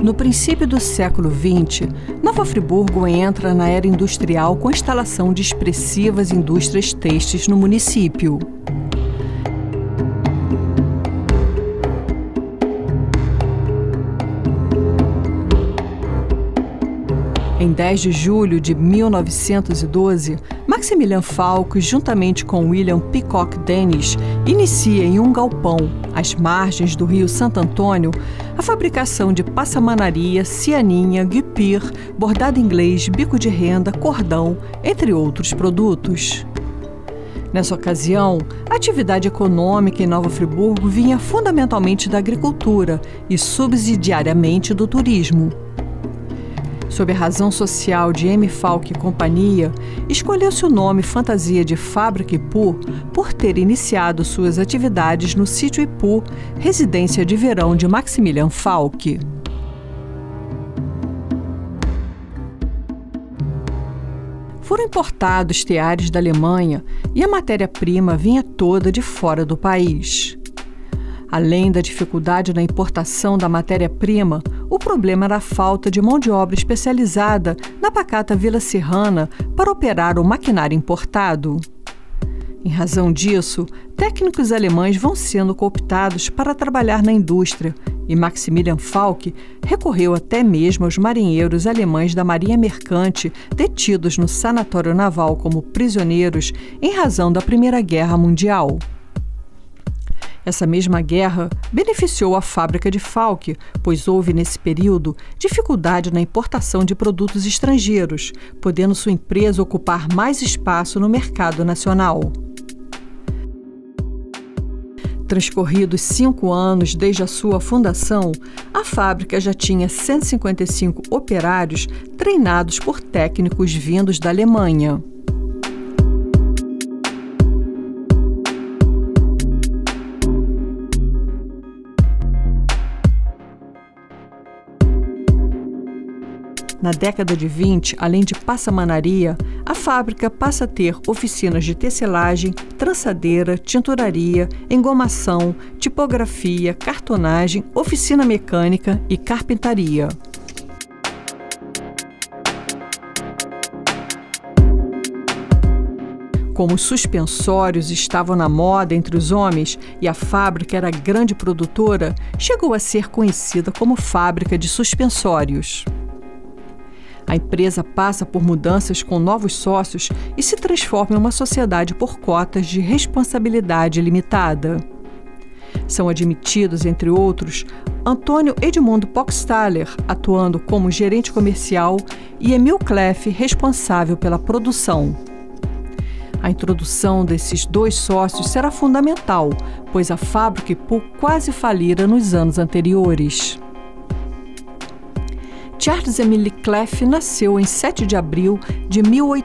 No princípio do século XX, Nova Friburgo entra na era industrial com a instalação de expressivas indústrias têxteis no município. Em 10 de julho de 1912, Maximilian Falck, juntamente com William Peacock Dennis, inicia em um galpão, às margens do rio Santo Antônio, a fabricação de passamanaria, cianinha, guipir, bordado inglês, bico de renda, cordão, entre outros produtos. Nessa ocasião, a atividade econômica em Nova Friburgo vinha fundamentalmente da agricultura e subsidiariamente do turismo. Sob a razão social de M. Falck e companhia, escolheu-se o nome fantasia de Fábrica Ipu por ter iniciado suas atividades no sítio Ipu, residência de verão de Maximilian Falck. Foram importados teares da Alemanha e a matéria-prima vinha toda de fora do país. Além da dificuldade na importação da matéria-prima, o problema era a falta de mão de obra especializada na pacata Vila Serrana para operar o maquinário importado. Em razão disso, técnicos alemães vão sendo cooptados para trabalhar na indústria e Maximilian Falck recorreu até mesmo aos marinheiros alemães da Marinha Mercante detidos no sanatório naval como prisioneiros em razão da Primeira Guerra Mundial. Essa mesma guerra beneficiou a fábrica de Falck, pois houve nesse período dificuldade na importação de produtos estrangeiros, podendo sua empresa ocupar mais espaço no mercado nacional. Transcorridos 5 anos desde a sua fundação, a fábrica já tinha 155 operários treinados por técnicos vindos da Alemanha. Na década de 20, além de passamanaria, a fábrica passa a ter oficinas de tecelagem, trançadeira, tinturaria, engomação, tipografia, cartonagem, oficina mecânica e carpintaria. Como os suspensórios estavam na moda entre os homens e a fábrica era grande produtora, chegou a ser conhecida como Fábrica de Suspensórios. A empresa passa por mudanças com novos sócios e se transforma em uma sociedade por cotas de responsabilidade limitada. São admitidos, entre outros, Antônio Edmundo Poxtaller, atuando como gerente comercial, e Emil Kleff, responsável pela produção. A introdução desses 2 sócios será fundamental, pois a fábrica Ipu quase falira nos anos anteriores. Charles Emile Kleff nasceu em 7 de abril de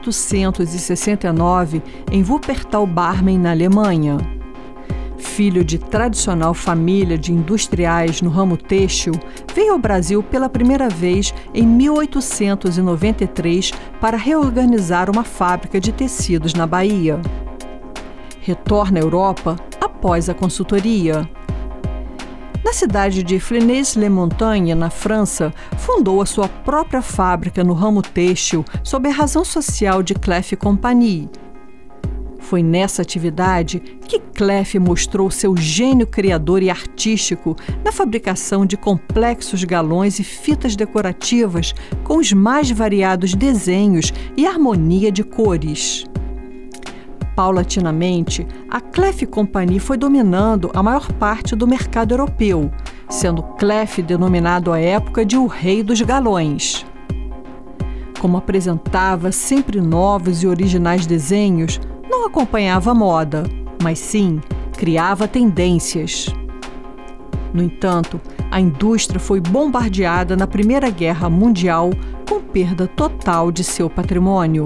1869 em Wuppertal-Barmen, na Alemanha. Filho de tradicional família de industriais no ramo têxtil, veio ao Brasil pela primeira vez em 1893 para reorganizar uma fábrica de tecidos na Bahia. Retorna à Europa após a consultoria. Na cidade de Flesnes-les-Montagnes, na França, fundou a sua própria fábrica no ramo têxtil sob a razão social de Kleff Compagnie. Foi nessa atividade que Kleff mostrou seu gênio criador e artístico na fabricação de complexos galões e fitas decorativas com os mais variados desenhos e harmonia de cores. Paulatinamente, a Kleff Compagnie foi dominando a maior parte do mercado europeu, sendo Kleff denominado à época de o rei dos galões. Como apresentava sempre novos e originais desenhos, não acompanhava a moda, mas sim criava tendências. No entanto, a indústria foi bombardeada na Primeira Guerra Mundial, com perda total de seu patrimônio.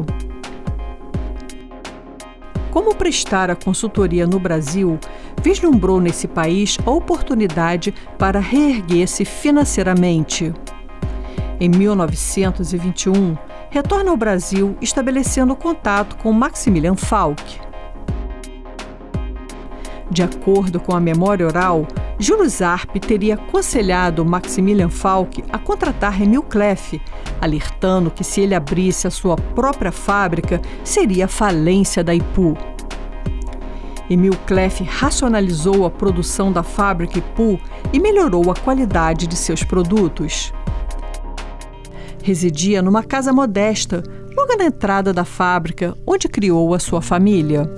Como prestar a consultoria no Brasil, vislumbrou nesse país a oportunidade para reerguer-se financeiramente. Em 1921, retorna ao Brasil estabelecendo contato com Maximilian Falck. De acordo com a memória oral, Julius Arp teria aconselhado Maximilian Falck a contratar Emil Cleff, alertando que se ele abrisse a sua própria fábrica, seria a falência da Ipu. Emil Cleff racionalizou a produção da fábrica Ipu e melhorou a qualidade de seus produtos. Residia numa casa modesta, logo na entrada da fábrica, onde criou a sua família.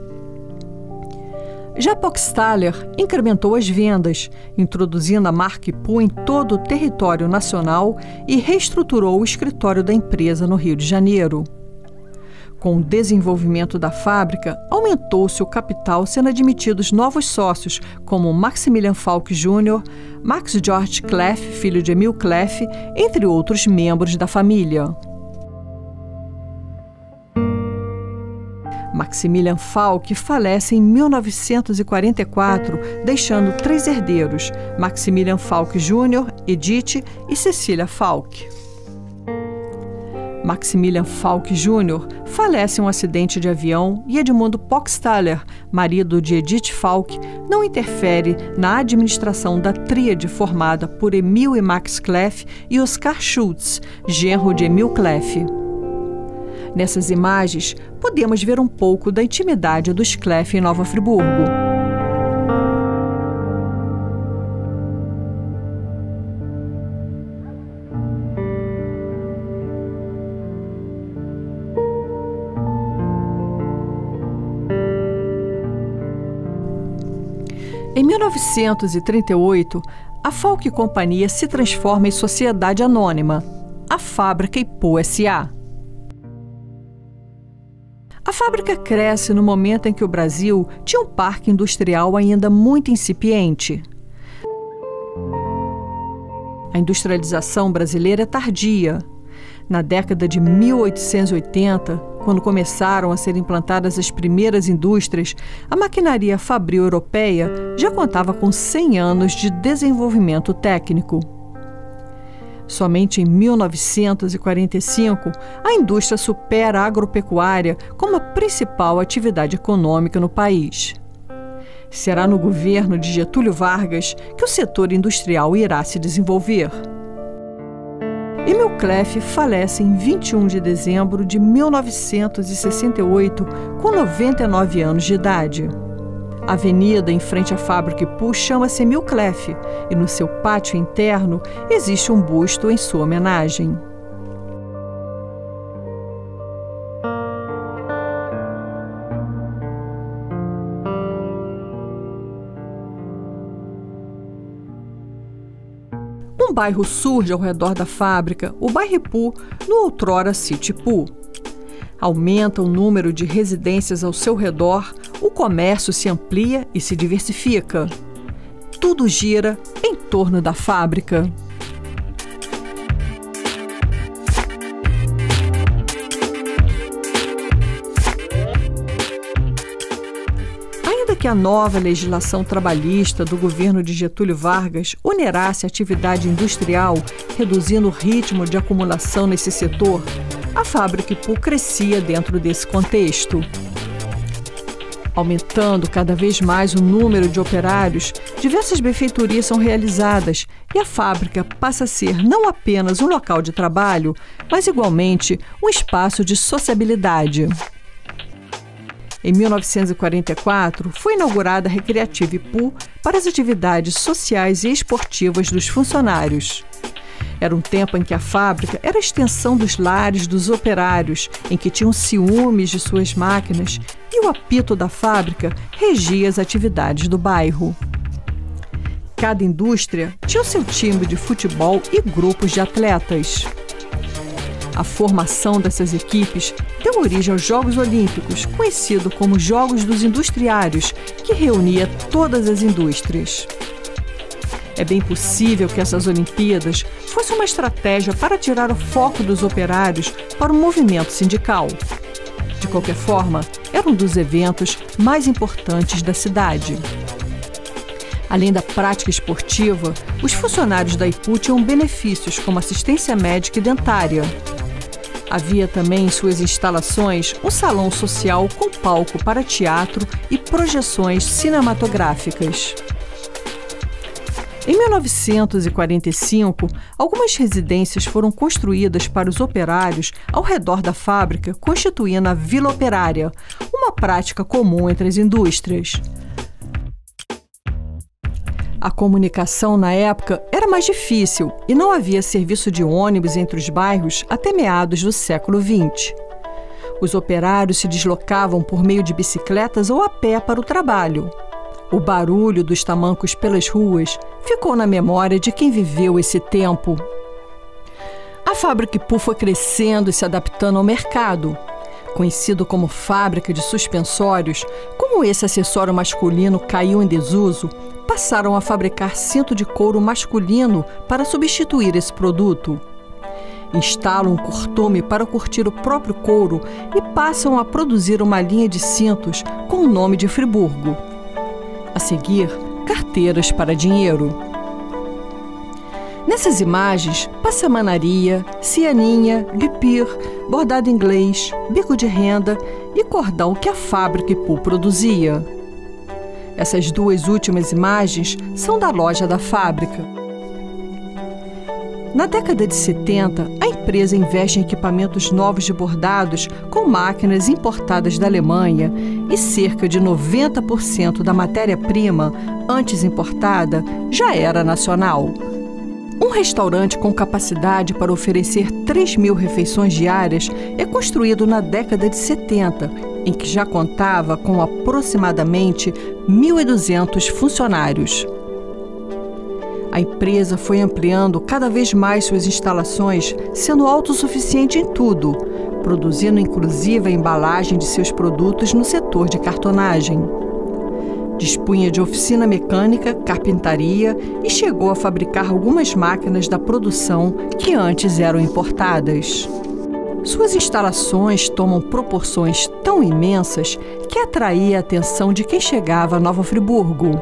Já Poxtaller incrementou as vendas, introduzindo a marca Ipu em todo o território nacional e reestruturou o escritório da empresa no Rio de Janeiro. Com o desenvolvimento da fábrica, aumentou-se o capital, sendo admitidos novos sócios, como Maximilian Falck Jr., Max George Cleff, filho de Emil Cleff, entre outros membros da família. Maximilian Falck falece em 1944, deixando 3 herdeiros, Maximilian Falck Jr., Edith e Cecília Falck. Maximilian Falck Jr. falece em um acidente de avião e Edmundo Poxtaller, marido de Edith Falck, não interfere na administração da tríade formada por Emil e Max Cleff e Oskar Schultz, genro de Emil Cleff. Nessas imagens, podemos ver um pouco da intimidade dos Cleff em Nova Friburgo. Em 1938, a Falck Companhia se transforma em sociedade anônima, a Fábrica Ipu S.A. A fábrica cresce no momento em que o Brasil tinha um parque industrial ainda muito incipiente. A industrialização brasileira é tardia. Na década de 1880, quando começaram a ser implantadas as primeiras indústrias, a maquinaria fabril europeia já contava com 100 anos de desenvolvimento técnico. Somente em 1945, a indústria supera a agropecuária como a principal atividade econômica no país. Será no governo de Getúlio Vargas que o setor industrial irá se desenvolver. Emil Cleff falece em 21 de dezembro de 1968, com 99 anos de idade. A avenida em frente à fábrica Ipu chama-se Emil Cleff e no seu pátio interno existe um busto em sua homenagem. Um bairro surge ao redor da fábrica, o bairro Ipu, no outrora Sítio Ipu. Aumenta o número de residências ao seu redor, o comércio se amplia e se diversifica. Tudo gira em torno da fábrica. Ainda que a nova legislação trabalhista do governo de Getúlio Vargas onerasse a atividade industrial, reduzindo o ritmo de acumulação nesse setor, a fábrica Ipu crescia dentro desse contexto. Aumentando cada vez mais o número de operários, diversas benfeitorias são realizadas e a fábrica passa a ser não apenas um local de trabalho, mas igualmente um espaço de sociabilidade. Em 1944, foi inaugurada a Recreativa Ipu para as atividades sociais e esportivas dos funcionários. Era um tempo em que a fábrica era a extensão dos lares dos operários, em que tinham ciúmes de suas máquinas e o apito da fábrica regia as atividades do bairro. Cada indústria tinha o seu time de futebol e grupos de atletas. A formação dessas equipes deu origem aos Jogos Olímpicos, conhecido como Jogos dos Industriários, que reunia todas as indústrias. É bem possível que essas Olimpíadas fossem uma estratégia para tirar o foco dos operários para o movimento sindical. De qualquer forma, era um dos eventos mais importantes da cidade. Além da prática esportiva, os funcionários da Ipu tinham benefícios como assistência médica e dentária. Havia também em suas instalações um salão social com palco para teatro e projeções cinematográficas. Em 1945, algumas residências foram construídas para os operários ao redor da fábrica, constituindo a Vila Operária, uma prática comum entre as indústrias. A comunicação na época era mais difícil e não havia serviço de ônibus entre os bairros até meados do século XX. Os operários se deslocavam por meio de bicicletas ou a pé para o trabalho. O barulho dos tamancos pelas ruas ficou na memória de quem viveu esse tempo. A Fábrica Ipu foi crescendo e se adaptando ao mercado. Conhecido como fábrica de suspensórios, como esse acessório masculino caiu em desuso, passaram a fabricar cinto de couro masculino para substituir esse produto. Instalam um curtume para curtir o próprio couro e passam a produzir uma linha de cintos com o nome de Friburgo. A seguir, carteiras para dinheiro. Nessas imagens, passamanaria, cianinha, guipir, bordado inglês, bico de renda e cordão que a Fábrica Ipu produzia. Essas duas últimas imagens são da loja da fábrica. Na década de 70, a empresa investe em equipamentos novos de bordados com máquinas importadas da Alemanha e cerca de 90% da matéria-prima, antes importada, já era nacional. Um restaurante com capacidade para oferecer 3.000 refeições diárias é construído na década de 70, em que já contava com aproximadamente 1.200 funcionários. A empresa foi ampliando cada vez mais suas instalações, sendo autossuficiente em tudo, produzindo inclusive a embalagem de seus produtos no setor de cartonagem. Dispunha de oficina mecânica, carpintaria e chegou a fabricar algumas máquinas da produção que antes eram importadas. Suas instalações tomam proporções tão imensas que atraía a atenção de quem chegava a Nova Friburgo.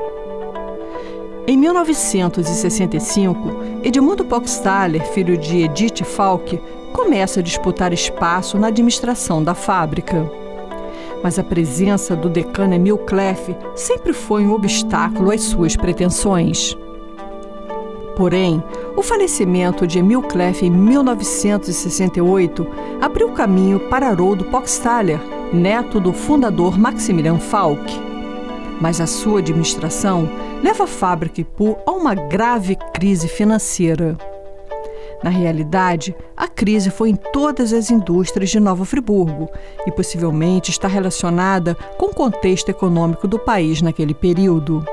Em 1965, Edmundo Poxtaller, filho de Edith Falck, começa a disputar espaço na administração da fábrica. Mas a presença do decano Emil Cleff sempre foi um obstáculo às suas pretensões. Porém, o falecimento de Emil Cleff em 1968 abriu caminho para Haroldo Poxtaller, neto do fundador Maximilian Falck. Mas a sua administração leva a Fábrica Ipu a uma grave crise financeira. Na realidade, a crise foi em todas as indústrias de Nova Friburgo e possivelmente está relacionada com o contexto econômico do país naquele período.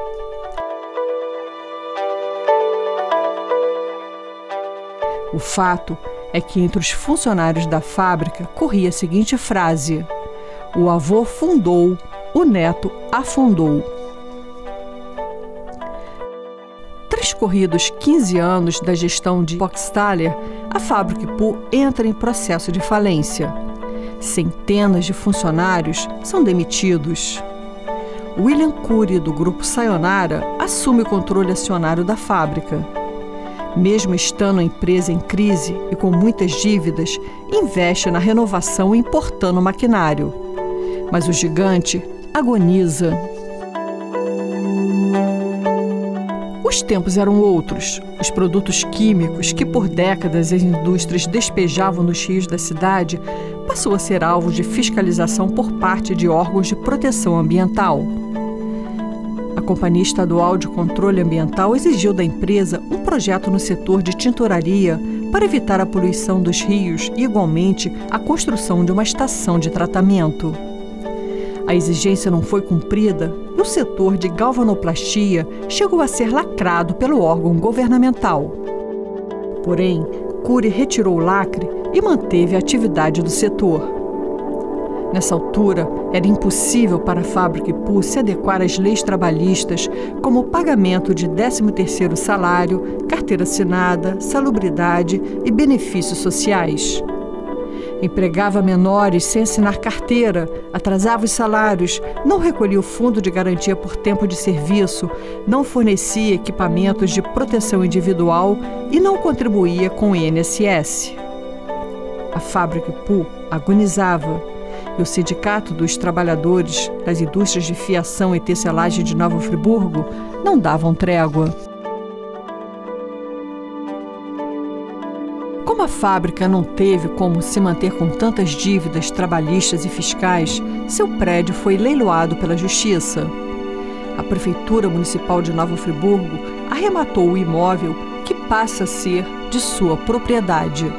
O fato é que entre os funcionários da fábrica corria a seguinte frase: "O avô fundou, o neto afundou." Transcorridos 15 anos da gestão de Poxtaller, a Fábrica Ipu entra em processo de falência. Centenas de funcionários são demitidos. William Cury, do grupo Sayonara, assume o controle acionário da fábrica. Mesmo estando a empresa em crise e com muitas dívidas, investe na renovação importando maquinário. Mas o gigante agoniza. Os tempos eram outros. Os produtos químicos que por décadas as indústrias despejavam nos rios da cidade passou a ser alvo de fiscalização por parte de órgãos de proteção ambiental. A Companhia Estadual de Controle Ambiental exigiu da empresa um projeto no setor de tinturaria para evitar a poluição dos rios e, igualmente, a construção de uma estação de tratamento. A exigência não foi cumprida e o setor de galvanoplastia chegou a ser lacrado pelo órgão governamental. Porém, Cury retirou o lacre e manteve a atividade do setor. Nessa altura, era impossível para a Fábrica Ipu se adequar às leis trabalhistas, como o pagamento de 13º salário, carteira assinada, salubridade e benefícios sociais. Empregava menores sem assinar carteira, atrasava os salários, não recolhia o fundo de garantia por tempo de serviço, não fornecia equipamentos de proteção individual e não contribuía com o INSS. A Fábrica Ipu agonizava e o Sindicato dos Trabalhadores das Indústrias de Fiação e Tecelagem de Nova Friburgo não davam trégua. Como a fábrica não teve como se manter com tantas dívidas trabalhistas e fiscais, seu prédio foi leiloado pela Justiça. A Prefeitura Municipal de Nova Friburgo arrematou o imóvel, que passa a ser de sua propriedade.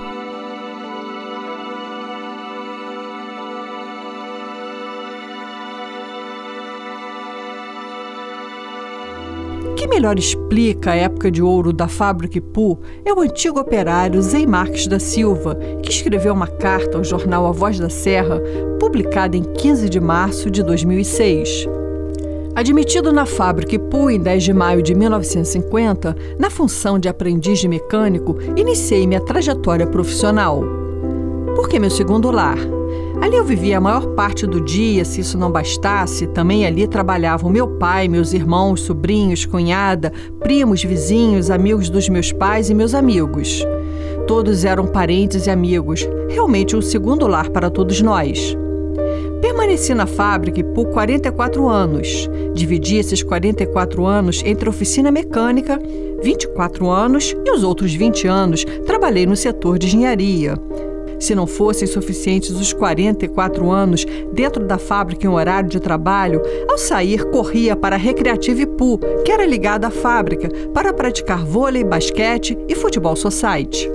O que melhor explica a época de ouro da Fábrica Ipu é o antigo operário Zé Marques da Silva, que escreveu uma carta ao jornal A Voz da Serra, publicada em 15 de março de 2006. Admitido na Fábrica Ipu em 10 de maio de 1950, na função de aprendiz de mecânico, iniciei minha trajetória profissional. Por que meu segundo lar? Ali eu vivia a maior parte do dia. Se isso não bastasse, também ali trabalhavam meu pai, meus irmãos, sobrinhos, cunhada, primos, vizinhos, amigos dos meus pais e meus amigos. Todos eram parentes e amigos, realmente um segundo lar para todos nós. Permaneci na fábrica por 44 anos. Dividi esses 44 anos entre a oficina mecânica, 24 anos, e os outros 20 anos trabalhei no setor de engenharia. Se não fossem suficientes os 44 anos dentro da fábrica em horário de trabalho, ao sair corria para a Recreativa Ipu, que era ligada à fábrica, para praticar vôlei, basquete e futebol society.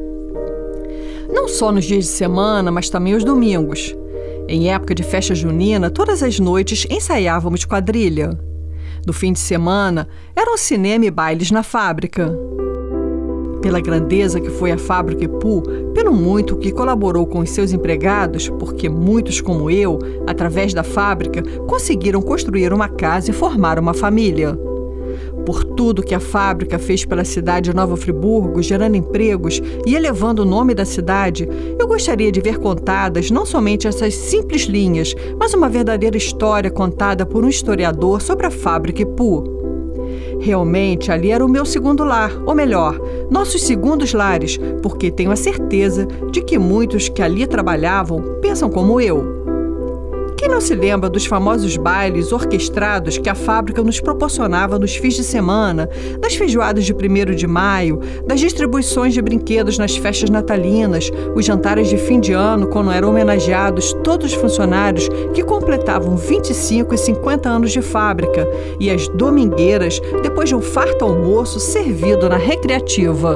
Não só nos dias de semana, mas também aos domingos. Em época de festa junina, todas as noites ensaiávamos quadrilha. No fim de semana, eram cinema e bailes na fábrica. Pela grandeza que foi a Fábrica Ipu, pelo muito que colaborou com os seus empregados, porque muitos como eu, através da fábrica, conseguiram construir uma casa e formar uma família. Por tudo que a fábrica fez pela cidade de Nova Friburgo, gerando empregos e elevando o nome da cidade, eu gostaria de ver contadas não somente essas simples linhas, mas uma verdadeira história contada por um historiador sobre a Fábrica Ipu. Realmente, ali era o meu segundo lar, ou melhor, nossos segundos lares, porque tenho a certeza de que muitos que ali trabalhavam pensam como eu. Quem não se lembra dos famosos bailes orquestrados que a fábrica nos proporcionava nos fins de semana, das feijoadas de 1º de maio, das distribuições de brinquedos nas festas natalinas, os jantares de fim de ano quando eram homenageados todos os funcionários que completavam 25 e 50 anos de fábrica, e as domingueiras depois de um farto almoço servido na Recreativa.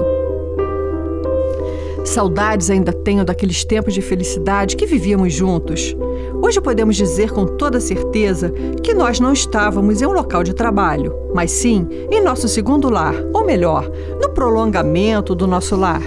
Saudades ainda tenho daqueles tempos de felicidade que vivíamos juntos. Hoje podemos dizer com toda certeza que nós não estávamos em um local de trabalho, mas sim em nosso segundo lar, ou melhor, no prolongamento do nosso lar.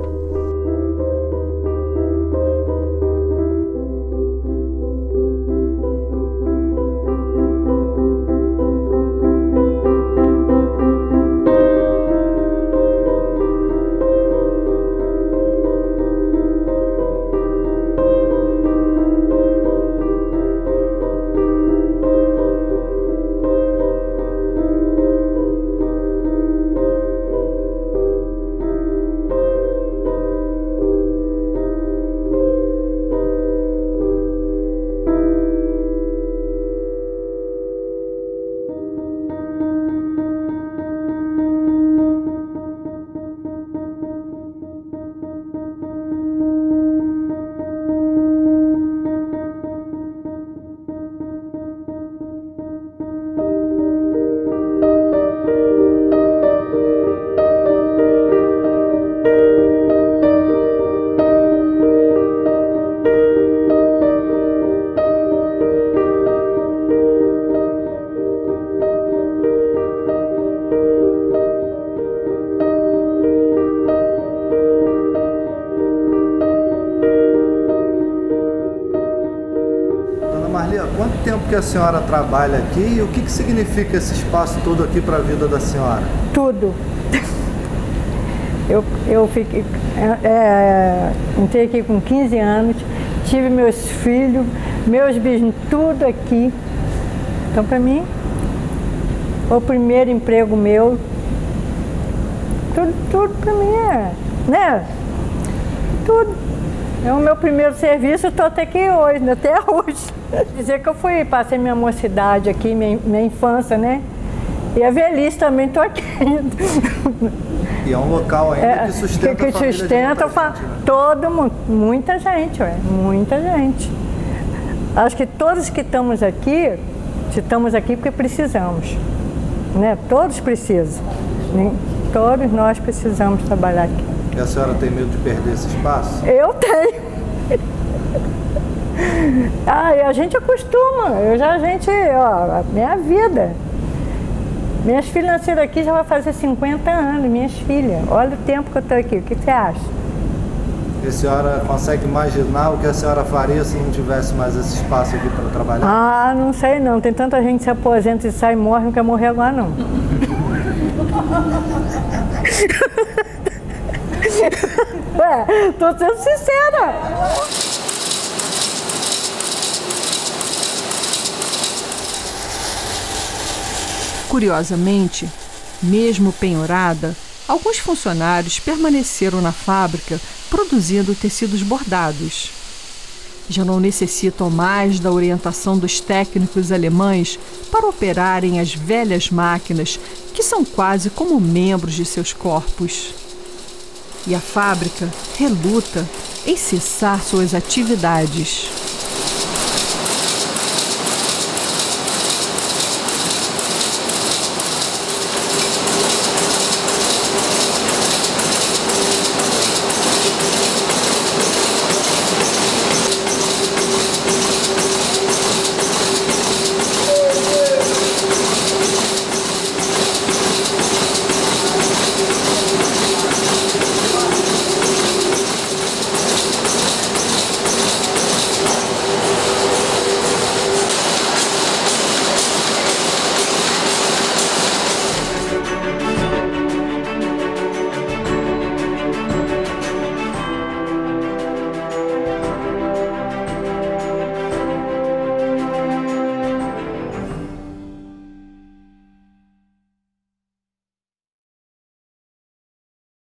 Quanto tempo que a senhora trabalha aqui e o que significa esse espaço todo aqui para a vida da senhora? Tudo. Eu fiquei, entrei aqui com 15 anos, tive meus filhos, meus bisnetos, tudo aqui. Então, para mim, o primeiro emprego meu, tudo para mim né? Tudo. É o meu primeiro serviço, estou até aqui hoje, Dizer que eu passei minha mocidade aqui, minha infância, né? E a velhice também estou aqui. E é um local ainda que sustenta que sustenta todo mundo, muita gente, muita gente. Acho que todos que estamos aqui porque precisamos, né? Todos precisam, né? Todos nós precisamos trabalhar aqui. E a senhora tem medo de perder esse espaço? Eu tenho. E a gente acostuma, minha vida. Minhas filhas nasceram aqui, já vai fazer 50 anos, minhas filhas. Olha o tempo que eu estou aqui, o que você acha? E a senhora consegue imaginar o que a senhora faria se não tivesse mais esse espaço aqui para trabalhar? Não sei não, tem tanta gente que se aposenta e sai e morre, não quer morrer agora não. Tô sendo sincera. Curiosamente, mesmo penhorada, alguns funcionários permaneceram na fábrica produzindo tecidos bordados. Já não necessitam mais da orientação dos técnicos alemães para operarem as velhas máquinas que são quase como membros de seus corpos. E a fábrica reluta em cessar suas atividades.